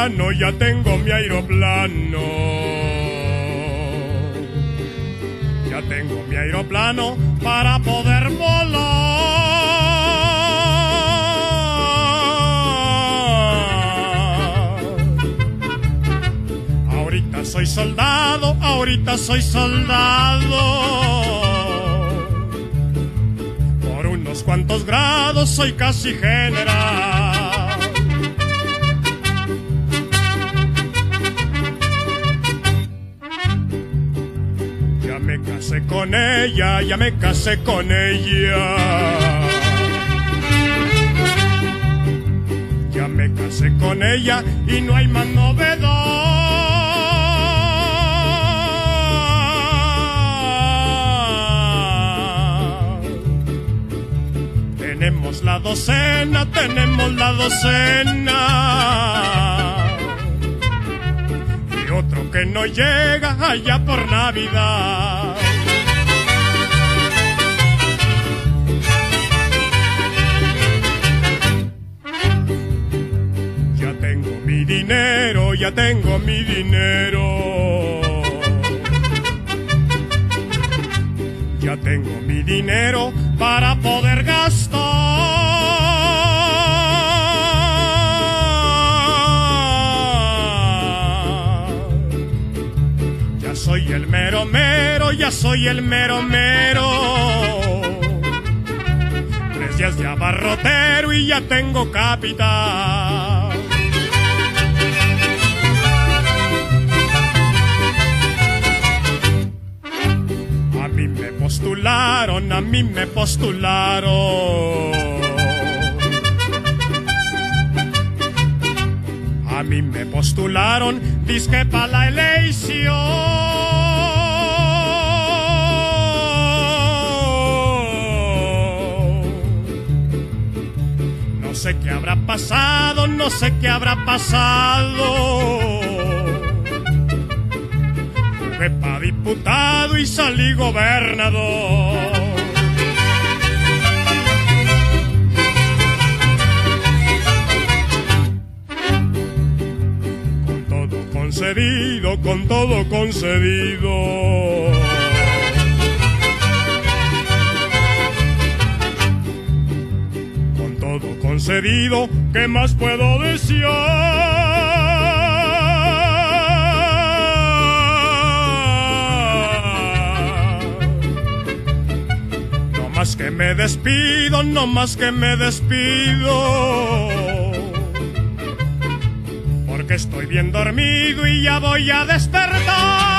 aeroplano, ya tengo mi aeroplano. Ya tengo mi aeroplano para poder volar. Ahorita soy soldado, ahorita soy soldado. Por unos cuantos grados soy casi general. Ya me casé con ella, ya me casé con ella. Ya me casé con ella y no hay más novedad. Tenemos la docena, tenemos la docena. Y otro que no llega allá por Navidad. Ya tengo mi dinero, ya tengo mi dinero. Ya tengo mi dinero para poder gastar. Ya soy el mero mero, ya soy el mero mero. 3 días de abarrotero y ya tengo capital. A mí me postularon, a mí me postularon. A mí me postularon, dizque pa' la elección. No sé qué habrá pasado, no sé qué habrá pasado. Jugué pa' diputado y salí gobernador. Con todo concedido, con todo concedido. Con todo concedido, ¿qué más puedo desear? No más que me despido, no más que me despido. Porque estoy bien dormido y ya voy a despertar.